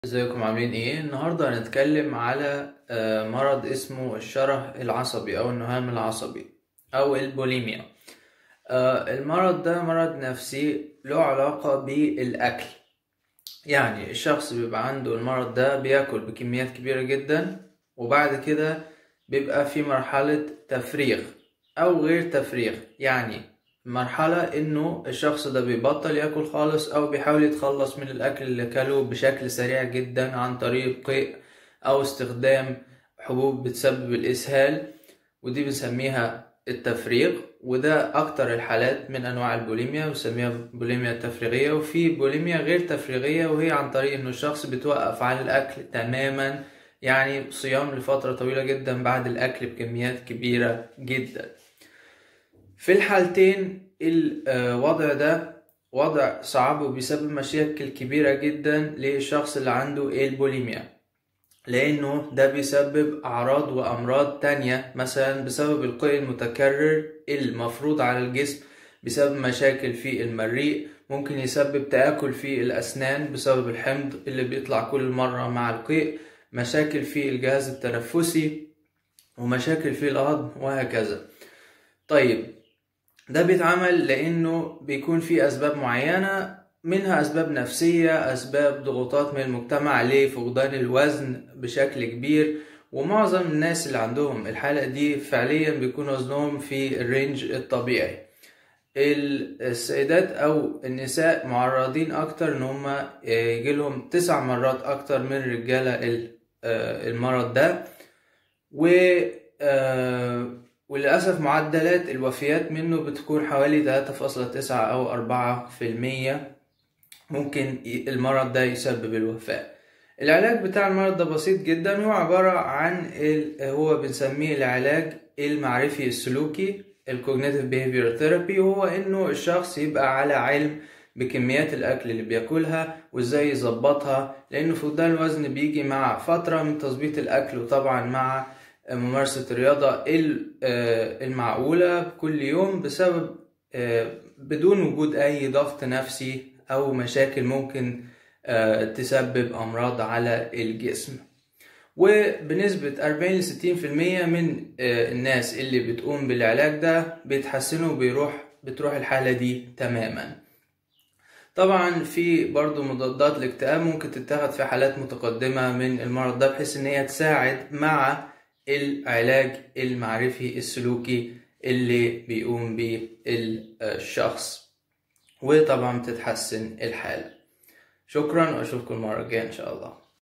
ازيكم عاملين ايه؟ النهاردة هنتكلم على مرض اسمه الشره العصبي او النهام العصبي او البوليميا. المرض ده مرض نفسي له علاقة بالاكل. يعني الشخص بيبقى عنده المرض ده بياكل بكميات كبيرة جدا، وبعد كده بيبقى في مرحلة تفريغ او غير تفريغ. يعني مرحلة انه الشخص ده بيبطل ياكل خالص او بيحاول يتخلص من الاكل اللي كله بشكل سريع جدا عن طريق قيء او استخدام حبوب بتسبب الاسهال، ودي بنسميها التفريغ. وده اكتر الحالات من انواع البوليميا، بنسميها بوليميا تفريغية. وفي بوليميا غير تفريغية، وهي عن طريق انه الشخص بتوقف عن الاكل تماما، يعني صيام لفترة طويلة جدا بعد الاكل بكميات كبيرة جدا. في الحالتين الوضع ده وضع صعب وبيسبب مشاكل كبيرة جدا للشخص اللي عنده البوليميا، لأنه ده بيسبب أعراض وأمراض تانية، مثلا بسبب القيء المتكرر المفروض على الجسم، بسبب مشاكل في المريء، ممكن يسبب تآكل في الأسنان بسبب الحمض اللي بيطلع كل مرة مع القيء، مشاكل في الجهاز التنفسي، ومشاكل في الهضم، وهكذا. طيب، ده بيتعمل لأنه بيكون في أسباب معينة، منها أسباب نفسية، أسباب ضغوطات من المجتمع لفقدان الوزن بشكل كبير. ومعظم الناس اللي عندهم الحالة دي فعليا بيكون وزنهم في الرينج الطبيعي. السيدات أو النساء معرضين أكتر إن هما يجيلهم 9 مرات أكتر من الرجالة المرض ده. وللأسف معدلات الوفيات منه بتكون حوالي 3.9 أو 4%. ممكن المرض ده يسبب الوفاة. العلاج بتاع المرض ده بسيط جدا، هو عبارة عن هو بنسميه العلاج المعرفي السلوكي، Cognitive Behavior Therapy. وهو إنه الشخص يبقى على علم بكميات الأكل اللي بياكلها وإزاي يظبطها، لأنه فقدان الوزن بيجي مع فترة من تظبيط الأكل، وطبعا مع ممارسة الرياضة المعقولة كل يوم، بسبب بدون وجود أي ضغط نفسي أو مشاكل ممكن تسبب أمراض على الجسم. وبنسبة 40-60% من الناس اللي بتقوم بالعلاج ده بيتحسنوا بتروح الحالة دي تماما. طبعا في برضو مضادات الاكتئاب ممكن تتاخد في حالات متقدمة من المرض ده، بحيث ان هي تساعد مع العلاج المعرفي السلوكي اللي بيقوم به الشخص، وطبعا بتتحسن الحالة. شكرا، واشوفكم المرة الجاية ان شاء الله.